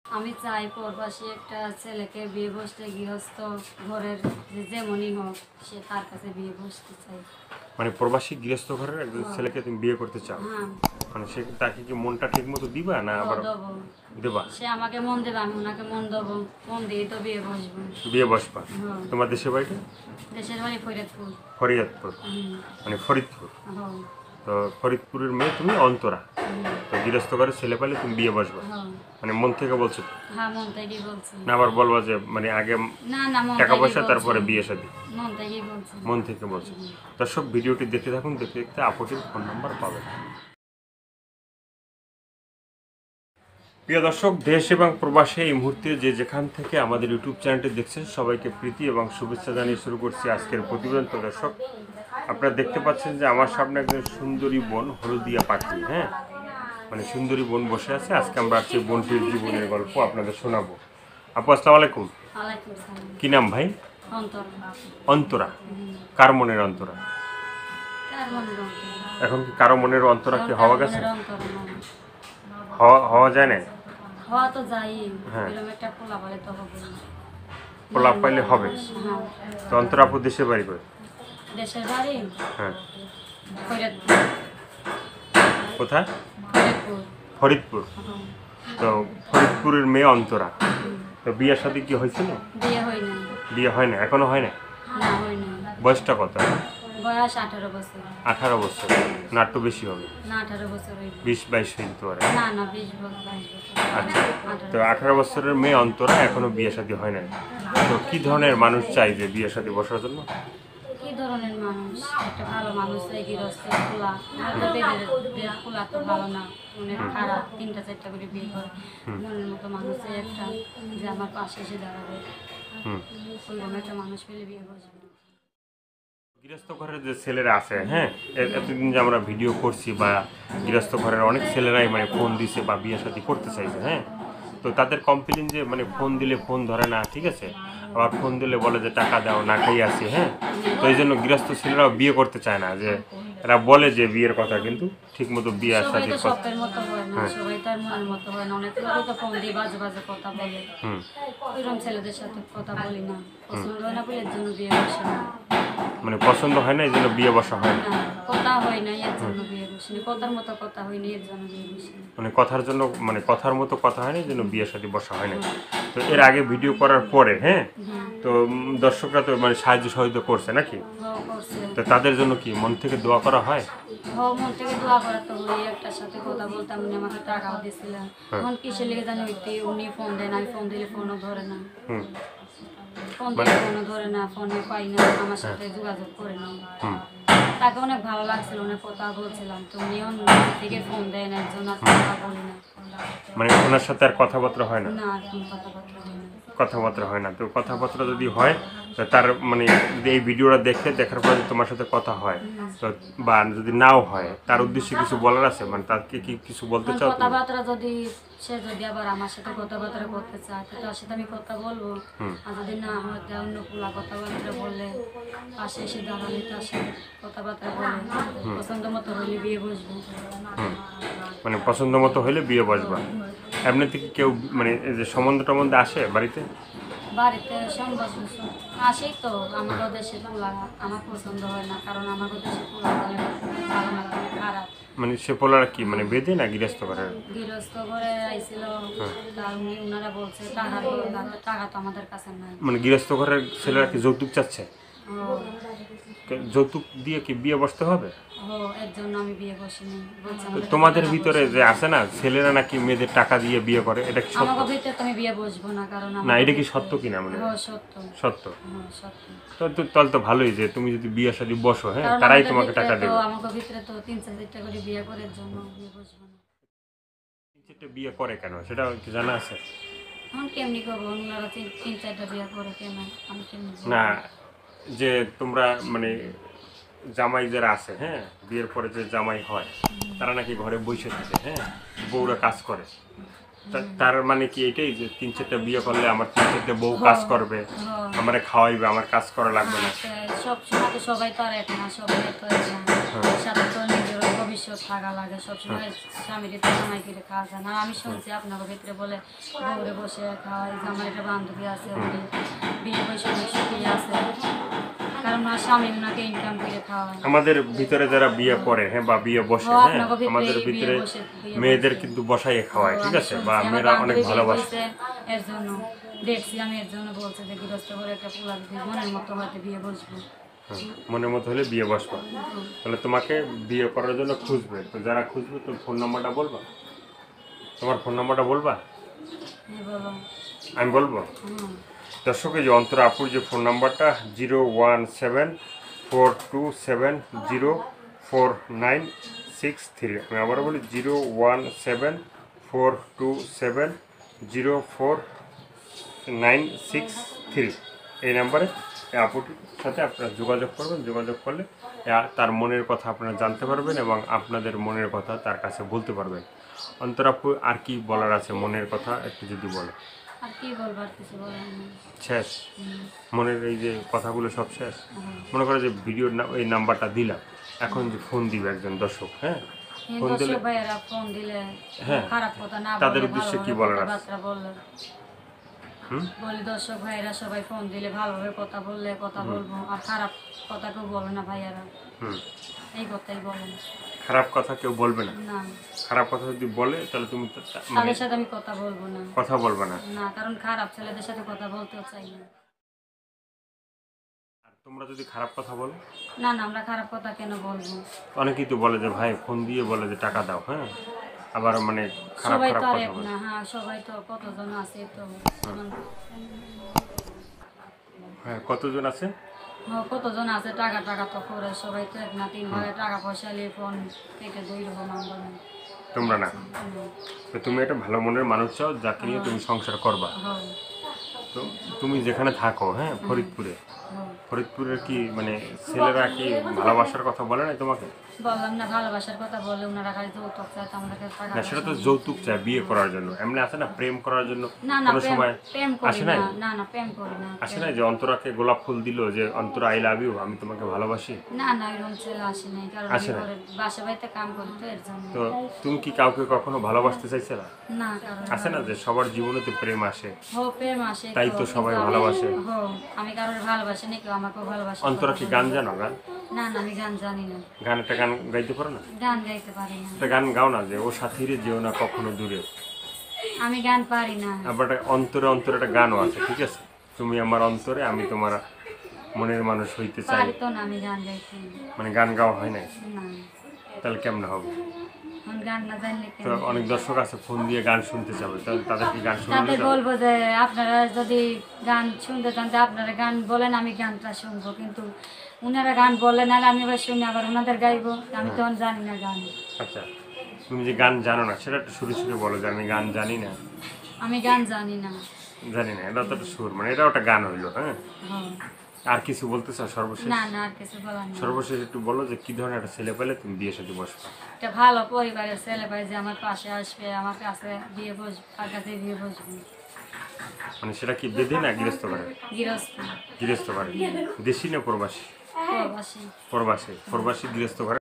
আমি চাই প্রবাসী একটা ছেলেকে বিয়ে বসতে গৃহস্থ ঘরের যেমনই হোক সে তার কাছে বিয়ে বসতে চাই। মানে প্রবাসী গৃহস্থ ঘরের একজন ছেলেকে তুমি বিয়ে করতে চাও? হ্যাঁ। মানে সে তাকে কি মনটা ঠিক মতো দিবা না আবার দেবো। দেবা? সে আমাকে মন দেবে, আমি ওনাকে মন দেবো, মন দিয়ে তো বিয়ে বসবো। বিয়ে বসবা? হ্যাঁ। তোমার দেশের বাড়িটা? দেশের বাড়ি ফরিদপুর। ফরিদপুর? মানে ফরিদপুর। হ্যাঁ। তো ফরিদপুরের মেয়ে তুমি অন্তরা, তো গৃহস্থ ঘরের ছেলে পেলে তুমি বিয়ে বসবা? হ্যাঁ। মানে মন থেকে বলছো তো? হ্যাঁ, মন থেকেই বলছি। না আবার বলবা যে মানে আগে না না, মন টাকা থেকেই পয়সা বলছি। তারপরে বিয়ে শাদী? মন থেকেই বলছি। মন থেকে বলছো। দর্শক ভিডিওটি দেখতে থাকুন, দেখতে দেখতে আপুটির ফোন নাম্বার পাবেন। প্রিয় দর্শক, দেশ এবং প্রবাসে এই মুহূর্তে যে যেখান থেকে আমাদের ইউটিউব চ্যানেলটি দেখছেন সবাইকে প্রীতি এবং শুভেচ্ছা জানিয়ে শুরু করছি আজকের প্রতিবেদন। তো দর্শক, আপনারা দেখতে পাচ্ছেন যে আমার সামনে একজন সুন্দরী বোন, হলদিয়া পাখি, হ্যাঁ, মানে সুন্দরী বোন বসে আছে। আজকে আমরা সেই বোনটির জীবনের গল্প আপনাদের শোনাবো। আপু আসসালামু আলাইকুম। ওয়ালাইকুম সালাম। কি নাম ভাই? অন্তরা। অন্তরা? কার মনের অন্তরা? কার মনের অন্তরা? এখন কি কারো মনের অন্তরা কি হওয়া গেছে? মনের অন্তরা নয়। হওয়া যায় না? হওয়া তো যাই, হ্যাঁ। এরকম একটা পোলা বলে তো হবে না। পোলা পাইলে হবে? হ্যাঁ। তো অন্তরা আপু দেশের বাড়ি করে? দেশের বাড়ি হ্যাঁ। ফরিদপুর। কোথায়? ফরিদপুর। ফরিদপুর? হ্যাঁ। তো ফরিদপুরের মেয়ে অন্তরা, তো বিয়ের সাথে কি হয়েছিল? বিয়ে হয় না। বিয়ে হয় না? এখনো হয় না? না, হয় না। বয়সটা কত? বয়স 18 বছর। 18 বছর? না একটু বেশি হবে? না, 18 বছর হইল। 20-22 হইতে পারে। না না, 20 বছর 22 বছর। আচ্ছা, 18 তো 18 বছরের মেয়ে অন্তরা এখনো বিয়ে শাদী হয় না। তো কি ধরনের মানুষ চাই যে বিয়ে শাদী বসার জন্য? কি ধরনের মানুষ? একটা ভালো মানুষ চাই, গৃহস্থ খোলা। হয়তো বেদের খোলা তো ভালো না, অনেক খারাপ, 3টা-4টা করে বিয়ে করে। মনের মতো মানুষ চাই একটা, যে আমার পাশে এসে দাঁড়াবে। ওইরকম একটা মানুষ পেলে বিয়ে বসবে। গৃহস্থ ঘরের যে ছেলেরা আছে, হ্যাঁ, এতদিন যে আমরা ভিডিও করছি বা গৃহস্থ ঘরের অনেক ছেলেরাই মানে ফোন দিছে বা বিয়ে শাদী করতে চাইছে, হ্যাঁ, তো তাদের কমপ্লেন যে মানে ফোন দিলে ফোন ধরে না, ঠিক আছে, আবার ফোন দিলে বলে যে টাকা দাও, না খাই আসি, হ্যাঁ, তো এই জন্য গৃহস্থ ছেলেরাও বিয়ে করতে চায় না। যে এরা বলে যে বিয়ের কথা, কিন্তু ঠিক মতো বিয়ে সবাই তো শাদীর কথা। শখের মতো হয় না, সবাই তো আর মনের মতো হয় না। অনেক লোকই তো ফোন দিয়ে বাজে বাজে কথা বলে। ওইরকম ছেলেদের সাথে কথা বলি না, পছন্দ হয় না বলে এর জন্য বিয়ে বসে না। মানে পছন্দ হয় না এই জন্য বিয়ে বসা হয় না? না, কথা হয় না এর জন্য বিয়ে বসে না। কথার মতো কথা হয় না এর জন্য বিয়ে বসে না। মানে কথার জন্য, মানে কথার মতো কথা হয় না এই জন্য বিয়ে শাদী বসা হয় না। তো এর আগে ভিডিও করার পরে, হ্যাঁ, তো দর্শকরা তো মানে সাহায্য সহযোগিতা করছে নাকি? করছে। তো তাদের জন্য কি মন থেকে দোয়া করা হয়? মন থেকে দোয়া করা তো হই। একটার সাথে কথা বলতাম, উনি আমাকে টাকাও দিয়েছিলেন। এখন কিসের লেগে জানি হইতে উনি ফোন দেন, আমি ফোন দিলে ফোনও ধরে না। ফোন দিলে ফোনও ধরে না, ফোনে পাই না, আমার সাথে যোগাযোগ করে না। তাকে অনেক ভালো লাগছিল, অনেক কথা বলছিলাম, তো উনিও থেকে ফোন দেন একজন, আর কথা বলি না। মানে ওনার সাথে আর কথাবার্তা হয় না? না, আর কোনো কথাবার্তা হয় না। কথাবার্তা হয় না? তো কথাবার্তা যদি হয়, তো তার মানে এই ভিডিওটা দেখার পরে যদি তোমার সাথে কথা হয়, তো বা যদি নাও হয়, তার উদ্দেশ্যে কিছু বলার আছে? মানে তাকে কি কিছু বলতে চাও তুমি? কথাবার্তা যদি সে যদি আবার আমার সাথে কথাবার্তা করতে চায়, তো তার সাথে আমি কথা বলবো। আর যদি না হয়, অন্য পোলা কথাবার্তা বললে পাশে এসে দাঁড়ালে তার সাথে কথাবার্তা বলে পছন্দ মতো হলে বিয়ে বসবো। মানে পছন্দ মতো হলে বিয়ে বসবা? এমনিতে কি কেউ মানে এই যে সম্বন্ধ টম্বন্ধ আসে বাড়িতে? বাড়িতে সম্ভব আসেই তো। আমারও দেশে পোলা আমার পছন্দ হয় না, কারণ আমারও দেশে পোলা ভালো না, অনেক খারাপ। মানে সে পোলারা কি মানে বেঁধে না গৃহস্থ করে? গৃহস্থ ঘরে আইছিল, তার উনারা বলছে টাকা টাকা তো আমাদের কাছে নাই। মানে গৃহস্থ ঘরের ছেলেরা কি যৌতুক চাচ্ছে? ও, যৌতুক দিয়ে কি বিয়ে বসতে হবে? এর জন্য আমি বিয়ে বসিনি। বলছে তো আমাদের তোমাদের টাকা ভিতরে যে আছে না, ছেলেরা নাকি মেয়েদের টাকা দিয়ে বিয়ে করে, এটা কি সত্য? আমাকে ভিতরে তো আমি বিয়ে বসবো না, কারণ না, এটা কি সত্য কিনা মানে? সত্য। সত্য? সত্য। তাহলে তো ভালোই যে তুমি যদি বিয়ে শাদী বসো, হ্যাঁ, কারণ তারাই আমাদের তোমাকে ভিতরে টাকা তো দেবে। আমাকে ভিতরে তো 3-4টা করে বিয়ে করে, এর জন্য বিয়ে বসবো না। সেটা বিয়ে করে কেন সেটা কি জানা আছে? এখন কেমনি করবো? ওনারা 3-4টা বিয়ে করে কেন, আমি কেমনি করবো? না, যে তোমরা মানে জামাই যারা আছে, হ্যাঁ, বিয়ের পরে যে জামাই হয়, তারা নাকি ঘরে বসে থাকে, হ্যাঁ, বউরা কাজ করে। তার মানে কি এটাই যে 3-4টা বিয়ে করলে আমার 3-4টা বউ কাজ করবে, আমারে খাওয়াইবে, আমার কাজ করা লাগবে না? সব সময় তো সবাই তো আর এক না, সবাই তো এক না। সাথে তো নিজের ভবিষ্যৎ ভবিষ্যৎ থাকা লাগে সবসময় স্বামীর কামাই করে খাওয়া যায় না। আর আমি শুনছি আপনার ভিতরে বলে ঘরে বসে খাওয়াই, যে আমার একটা বান্ধবী আছে উনি বিয়ে বসে অনেক সুখী আছে, কারণ ওনার স্বামী ওনাকে ইনকাম করে খাওয়ায়। আমাদের ভিতরে যারা বিয়ে করে হ্যাঁ বা বিয়ে বসে ও, হ্যাঁ আপনাকে ভিতরে আমাদের বিয়ে ভিতরে বিয়ে মেয়েদের বসে। কিন্তু বসাই খাওয়ায়, ঠিক আমি আছে, শুনছি, বা আমার মেয়েরা অনেক বান্ধবী বিয়ে ভালোবাসে। বসে, এর জন্য দেখছি আমি, এর জন্য বলছে যে গৃহস্থ করে একটা পোলা মনের মতো হয়তো বিয়ে বসবো। হ্যাঁ, মনের মতো হলে বিয়ে বসবা, তাহলে তোমাকে বিয়ে করার জন্য খুঁজবে। তো যারা খুঁজবে তো ফোন নাম্বারটা বলবা, তোমার ফোন নাম্বারটা বলবা, হ্যাঁ বলো। আমি বলবো। হুম। দর্শক এই যে অন্তরা আপুর যে ফোন নাম্বারটা 01742704963, আমি আবার বলি 01742704963, এই নাম্বারে এই আপুটির সাথে আপনারা যোগাযোগ করবেন। যোগাযোগ করলে তার মনের কথা আপনারা জানতে পারবেন এবং আপনাদের মনের কথা তার কাছে বলতে পারবেন। অন্তরা আপু আর কি বলার আছে মনের কথা একটু যদি বলো। আর কি বলবো, আর কিছু বলার নেই। শেষ? মনের এই যে কথাগুলো সব শেষ? হুম। মনে করো যে ভিডিওর এই নাম্বারটা দিলাম, এখন যে ফোন দিবে একজন দর্শক, হ্যাঁ ফোন দিলে দর্শক ভাইয়েরা ফোন দিলে হ্যাঁ, খারাপ কথা না তাদের বলে উদ্দেশ্যে কি ভালোভাবে বলার আছে? কথাবার্তা বললে হুম বলি, দর্শক ভাইয়েরা সবাই ফোন দিলে ভালোভাবে কথা বললে কথা বলবো, আর খারাপ কথা কেউ বলে না ভাইয়ারা, হুম এই কথাই বলেন। খারাপ কথা কেউ বলবে না। না, খারাপ কথা যদি বলে তাহলে তুমি মানে তাদের সাথে আমি কথা বলবো না। কথা বলবে না। না, কারণ খারাপ ছেলেদের সাথে কথা বলতেও চাই না। আর তোমরা যদি খারাপ কথা বলো, না না, আমরা খারাপ কথা কেন বলবো? অনেকেই তো বলে যে ভাই ফোন দিয়ে বলে যে টাকা দাও, হ্যাঁ আবার মানে খারাপ সবাই খারাপ তো আর কথা এক বলে। না। হ্যাঁ, সবাই তো কতজন আছে তো যেমন, হ্যাঁ কতজন আছে? কতজন আছে, টাকা টাকা তো করে, সবাই তো এক না। তিন ভাগে টাকা পয়সা নিয়ে ফোন কেটে দুই রকম আমরা না। তোমরা না, তো তুমি একটা ভালো মনের মানুষ চাও যাকে নিয়ে তুমি সংসার করবা। হ্যাঁ তো তুমি যেখানে থাকো হ্যাঁ ফরিদপুরে, হ্যাঁ। ফরিদপুরের কি মানে ছেলেরা কি ভালোবাসার কথা বলে না তোমাকে? বললাম না, ভালোবাসার কথা বলে ওনারা খালি যৌতুক চায়, তো আমাদের কাছে টাকা না সেটা তো পয়সা নেই। যৌতুক চায় বিয়ে করার জন্য, এমনি আছে না প্রেম করার জন্য না না, কোনো প্রেম সময় প্রেম করি আসে না। নাই? না না, প্রেম করি না। আসে নাই যে অন্তরাকে গোলাপ ফুল দিল যে অন্তরা আই লাভ ইউ, আমি তোমাকে ভালোবাসি? না না, এরকম ছেলে আসে নাই, কারণ আসে আমি নাই? ঘরে বাসা বাড়িতে কাম করি তো এর জন্য। তো তুমি কি কাউকে কখনো ভালোবাসতে চাইছে না? না, কারণ আসে না যে সবার জীবনে তো প্রেম আসে, প্রেম আসে তাই তো সবাই ভালোবাসে। আমি কারোর ভালোবাসি না, কেউ আমাকেও ভালোবাসে। অন্তরা কি গান জানো? গান না না, আমি গান জানি না, গান একটা গান গাইতে পারো না? গান গাইতে পারি না। একটা গান গাও না যে ও সাথীরে যেও না কখনো দূরে। আমি গান পারি না। আবার একটা অন্তরে অন্তরে একটা গানও আছে, ঠিক আছে, তুমি আমার অন্তরে আমি তোমার মনের মানুষ হইতে চাই, পারি তো না আমি গান গাইতে। মানে গান গাওয়া হয় নাই, না, তাহলে কেমন হবে? আমি গান না জানলে তো কেন? অনেক দর্শক আছে ফোন দিয়ে গান শুনতে চাবে, তাহলে তাদের কি গান শোনানো তাদের যাবে? বলবো যে আপনারা যদি গান শুনতে চান তো আপনারা গান বলেন, আমি গানটা শুনবো, কিন্তু উনারা গান বললেন আর আমি আবার শুনি আবার ওনাদের গাইবো, আমি তখন জানি না গান। আচ্ছা, তুমি যে গান জানো না সেটা একটু সুরে সুরে বলো যে আমি গান জানি না। আমি গান জানি না। জানি না, এটা তো একটা সুর, মানে এটাও একটা গান হইলো, হ্যাঁ। হ্যাঁ। আর কিছু বলতে চাও সর্বশেষ? না না, আর কিছু বলার নেই। সর্বশেষ একটু বলো যে কি ধরনের একটা ছেলে পেলে তুমি বিয়ে সাথে বসবে? একটা ভালো পরিবারের ছেলে পাই যে আমার পাশে আসবে, আমার কাছে বিয়ে বসবে, তার কাছে বিয়ে বসবে। মানে সেটা কি বেঁধে না গৃহস্থ করে? গৃহস্থ। গৃহস্থ করে, দেশি না প্রবাসী? প্রবাসী। প্রবাসী, প্রবাসী গৃহস্থ করে।